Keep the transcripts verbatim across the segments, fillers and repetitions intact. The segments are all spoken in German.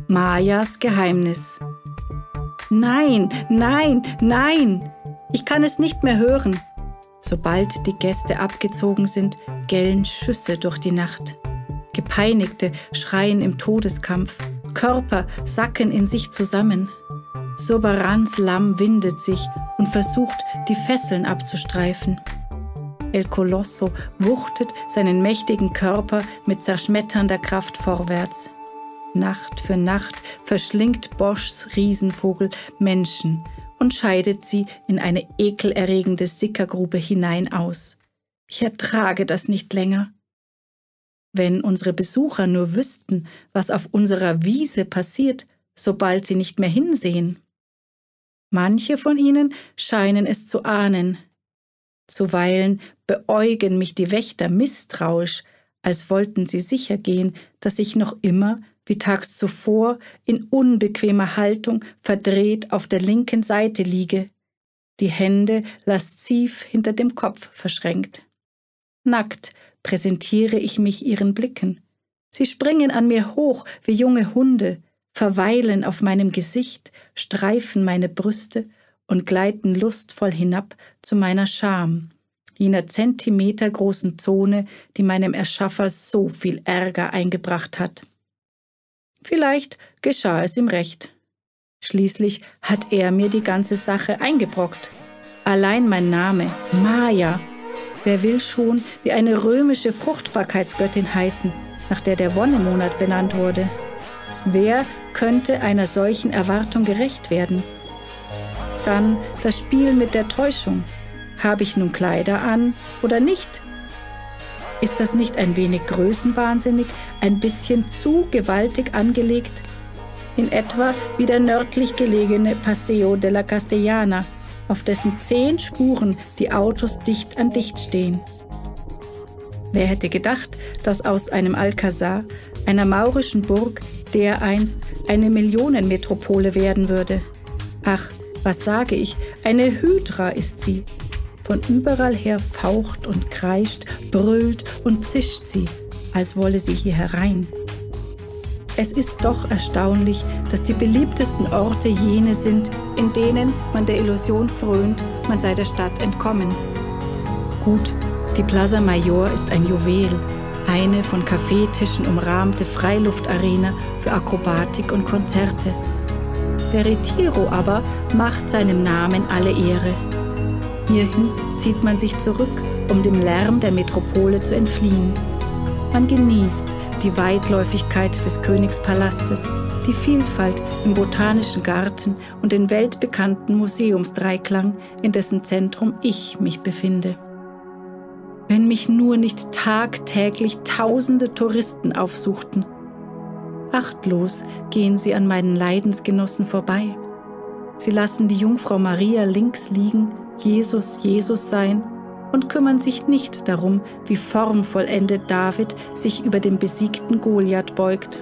Mayas Geheimnis. Nein, nein, nein! Ich kann es nicht mehr hören. Sobald die Gäste abgezogen sind, gellen Schüsse durch die Nacht. Gepeinigte schreien im Todeskampf. Körper sacken in sich zusammen. Soberans Lamm windet sich und versucht, die Fesseln abzustreifen. El Colosso wuchtet seinen mächtigen Körper mit zerschmetternder Kraft vorwärts. Nacht für Nacht verschlingt Boschs Riesenvogel Menschen und scheidet sie in eine ekelerregende Sickergrube hinein aus. Ich ertrage das nicht länger. Wenn unsere Besucher nur wüssten, was auf unserer Wiese passiert, sobald sie nicht mehr hinsehen. Manche von ihnen scheinen es zu ahnen. Zuweilen beäugen mich die Wächter misstrauisch, als wollten sie sicher gehen, dass ich noch immer, wie tags zuvor, in unbequemer Haltung verdreht auf der linken Seite liege, die Hände lasziv hinter dem Kopf verschränkt. Nackt präsentiere ich mich ihren Blicken. Sie springen an mir hoch wie junge Hunde, verweilen auf meinem Gesicht, streifen meine Brüste und gleiten lustvoll hinab zu meiner Scham, jener zentimetergroßen Zone, die meinem Erschaffer so viel Ärger eingebracht hat. Vielleicht geschah es ihm recht. Schließlich hat er mir die ganze Sache eingebrockt. Allein mein Name, Maya. Wer will schon wie eine römische Fruchtbarkeitsgöttin heißen, nach der der Wonnemonat benannt wurde? Wer könnte einer solchen Erwartung gerecht werden? Dann das Spiel mit der Täuschung. Habe ich nun Kleider an oder nicht? Ist das nicht ein wenig größenwahnsinnig, ein bisschen zu gewaltig angelegt? In etwa wie der nördlich gelegene Paseo de la Castellana, auf dessen zehn Spuren die Autos dicht an dicht stehen. Wer hätte gedacht, dass aus einem Alcázar, einer maurischen Burg, dereinst eine Millionenmetropole werden würde? Ach, was sage ich, eine Hydra ist sie. Von überall her faucht und kreischt, brüllt und zischt sie, als wolle sie hier herein. Es ist doch erstaunlich, dass die beliebtesten Orte jene sind, in denen man der Illusion frönt, man sei der Stadt entkommen. Gut, die Plaza Mayor ist ein Juwel, eine von Kaffeetischen umrahmte Freiluftarena für Akrobatik und Konzerte. Der Retiro aber macht seinem Namen alle Ehre. Hierhin zieht man sich zurück, um dem Lärm der Metropole zu entfliehen. Man genießt die Weitläufigkeit des Königspalastes, die Vielfalt im Botanischen Garten und den weltbekannten Museumsdreiklang, in dessen Zentrum ich mich befinde. Wenn mich nur nicht tagtäglich tausende Touristen aufsuchten. Achtlos gehen sie an meinen Leidensgenossen vorbei. Sie lassen die Jungfrau Maria links liegen, Jesus Jesus sein und kümmern sich nicht darum, wie formvollendet David sich über den besiegten Goliath beugt.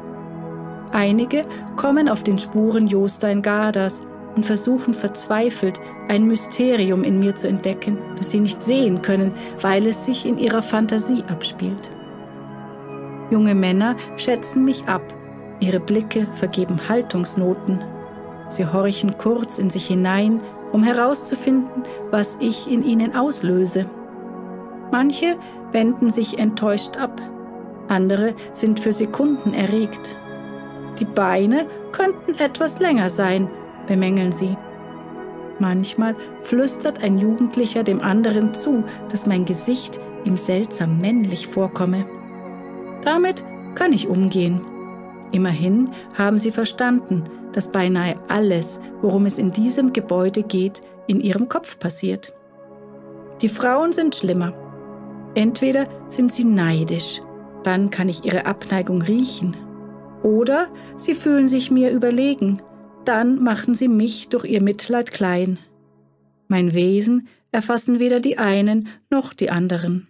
Einige kommen auf den Spuren Jostein Gardas und versuchen verzweifelt, ein Mysterium in mir zu entdecken, das sie nicht sehen können, weil es sich in ihrer Fantasie abspielt. Junge Männer schätzen mich ab, ihre Blicke vergeben Haltungsnoten. Sie horchen kurz in sich hinein, um herauszufinden, was ich in ihnen auslöse. Manche wenden sich enttäuscht ab, andere sind für Sekunden erregt. Die Beine könnten etwas länger sein, bemängeln sie. Manchmal flüstert ein Jugendlicher dem anderen zu, dass mein Gesicht ihm seltsam männlich vorkomme. Damit kann ich umgehen. Immerhin haben sie verstanden, dass beinahe alles, worum es in diesem Gebäude geht, in ihrem Kopf passiert. Die Frauen sind schlimmer. Entweder sind sie neidisch, dann kann ich ihre Abneigung riechen. Oder sie fühlen sich mir überlegen, dann machen sie mich durch ihr Mitleid klein. Mein Wesen erfassen weder die einen noch die anderen.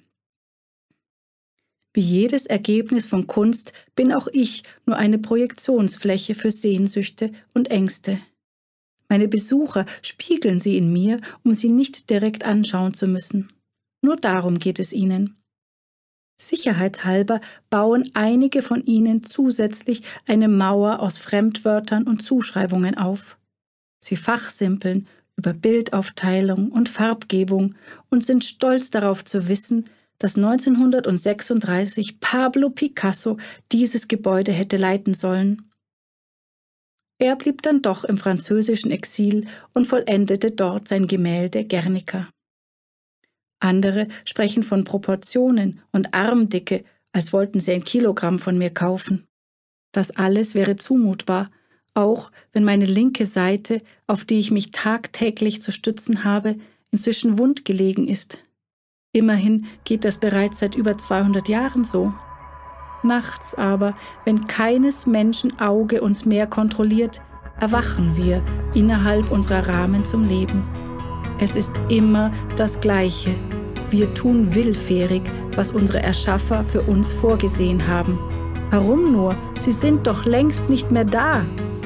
Wie jedes Ergebnis von Kunst bin auch ich nur eine Projektionsfläche für Sehnsüchte und Ängste. Meine Besucher spiegeln sie in mir, um sie nicht direkt anschauen zu müssen. Nur darum geht es ihnen. Sicherheitshalber bauen einige von ihnen zusätzlich eine Mauer aus Fremdwörtern und Zuschreibungen auf. Sie fachsimpeln über Bildaufteilung und Farbgebung und sind stolz darauf zu wissen, dass neunzehnhundertsechsunddreißig Pablo Picasso dieses Gebäude hätte leiten sollen. Er blieb dann doch im französischen Exil und vollendete dort sein Gemälde Guernica. Andere sprechen von Proportionen und Armdicke, als wollten sie ein Kilogramm von mir kaufen. Das alles wäre zumutbar, auch wenn meine linke Seite, auf die ich mich tagtäglich zu stützen habe, inzwischen wund gelegen ist. Immerhin geht das bereits seit über zweihundert Jahren so. Nachts aber, wenn keines Menschen Auge uns mehr kontrolliert, erwachen wir innerhalb unserer Rahmen zum Leben. Es ist immer das Gleiche. Wir tun willfährig, was unsere Erschaffer für uns vorgesehen haben. Warum nur? Sie sind doch längst nicht mehr da.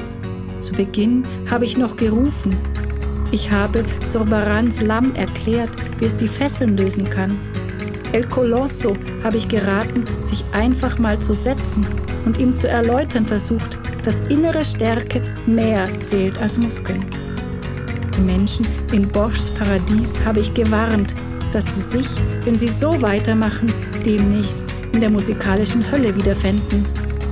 Zu Beginn habe ich noch gerufen. Ich habe Zorbarans Lamm erklärt, wie es die Fesseln lösen kann. El Colosso habe ich geraten, sich einfach mal zu setzen und ihm zu erläutern versucht, dass innere Stärke mehr zählt als Muskeln. Die Menschen in Boschs Paradies habe ich gewarnt, dass sie sich, wenn sie so weitermachen, demnächst in der musikalischen Hölle wiederfänden.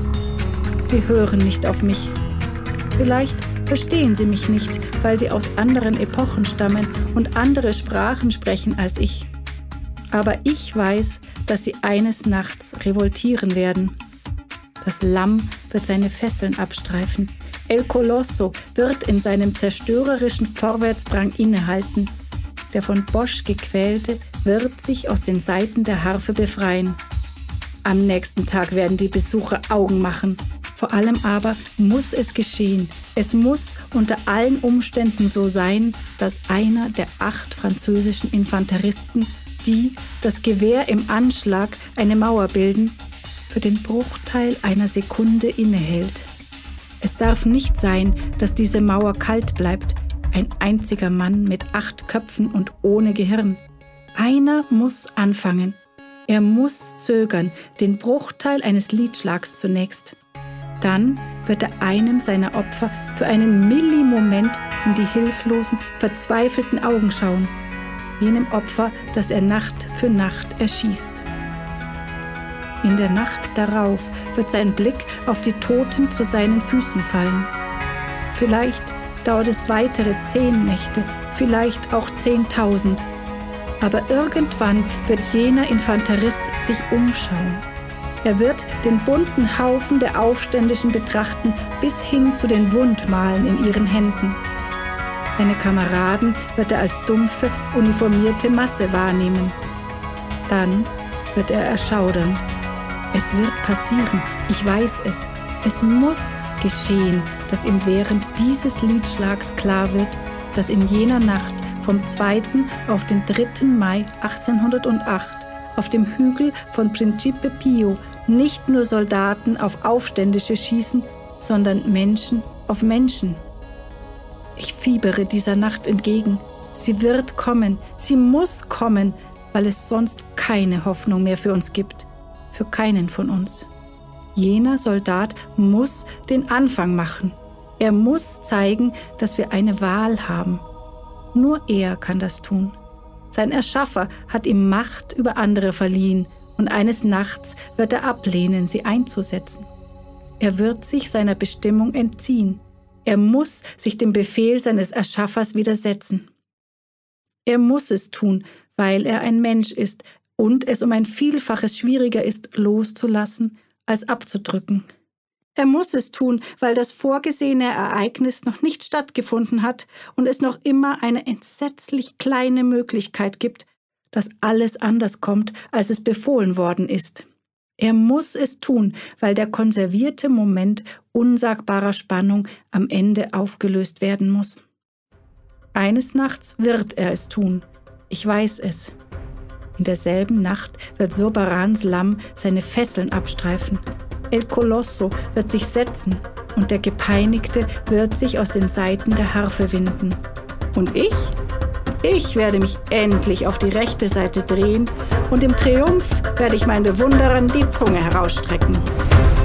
Sie hören nicht auf mich. Vielleicht verstehen sie mich nicht, weil sie aus anderen Epochen stammen und andere Sprachen sprechen als ich. Aber ich weiß, dass sie eines Nachts revoltieren werden. Das Lamm wird seine Fesseln abstreifen. El Colosso wird in seinem zerstörerischen Vorwärtsdrang innehalten. Der von Bosch gequälte wird sich aus den Saiten der Harfe befreien. Am nächsten Tag werden die Besucher Augen machen. Vor allem aber muss es geschehen. Es muss unter allen Umständen so sein, dass einer der acht französischen Infanteristen, die das Gewehr im Anschlag eine Mauer bilden, für den Bruchteil einer Sekunde innehält. Es darf nicht sein, dass diese Mauer kalt bleibt, ein einziger Mann mit acht Köpfen und ohne Gehirn. Einer muss anfangen. Er muss zögern, den Bruchteil eines Liedschlags zunächst. Dann wird er einem seiner Opfer für einen Millimoment in die hilflosen, verzweifelten Augen schauen, jenem Opfer, das er Nacht für Nacht erschießt. In der Nacht darauf wird sein Blick auf die Toten zu seinen Füßen fallen. Vielleicht dauert es weitere zehn Nächte, vielleicht auch zehntausend. Aber irgendwann wird jener Infanterist sich umschauen. Er wird den bunten Haufen der Aufständischen betrachten, bis hin zu den Wundmalen in ihren Händen. Seine Kameraden wird er als dumpfe, uniformierte Masse wahrnehmen. Dann wird er erschaudern. Es wird passieren, ich weiß es. Es muss geschehen, dass ihm während dieses Liedschlags klar wird, dass in jener Nacht vom zweiten auf den dritten Mai achtzehnhundertacht auf dem Hügel von Principe Pio nicht nur Soldaten auf Aufständische schießen, sondern Menschen auf Menschen. Ich fiebere dieser Nacht entgegen. Sie wird kommen, sie muss kommen, weil es sonst keine Hoffnung mehr für uns gibt. Für keinen von uns. Jener Soldat muss den Anfang machen. Er muss zeigen, dass wir eine Wahl haben. Nur er kann das tun. Sein Erschaffer hat ihm Macht über andere verliehen und eines Nachts wird er ablehnen, sie einzusetzen. Er wird sich seiner Bestimmung entziehen. Er muss sich dem Befehl seines Erschaffers widersetzen. Er muss es tun, weil er ein Mensch ist und es um ein Vielfaches schwieriger ist, loszulassen, als abzudrücken. Er muss es tun, weil das vorgesehene Ereignis noch nicht stattgefunden hat und es noch immer eine entsetzlich kleine Möglichkeit gibt, dass alles anders kommt, als es befohlen worden ist. Er muss es tun, weil der konservierte Moment unsagbarer Spannung am Ende aufgelöst werden muss. Eines Nachts wird er es tun. Ich weiß es. In derselben Nacht wird Zorbarans Lamm seine Fesseln abstreifen. El Colosso wird sich setzen und der Gepeinigte wird sich aus den Saiten der Harfe winden. Und ich? Ich werde mich endlich auf die rechte Seite drehen und im Triumph werde ich meinen Bewunderern die Zunge herausstrecken.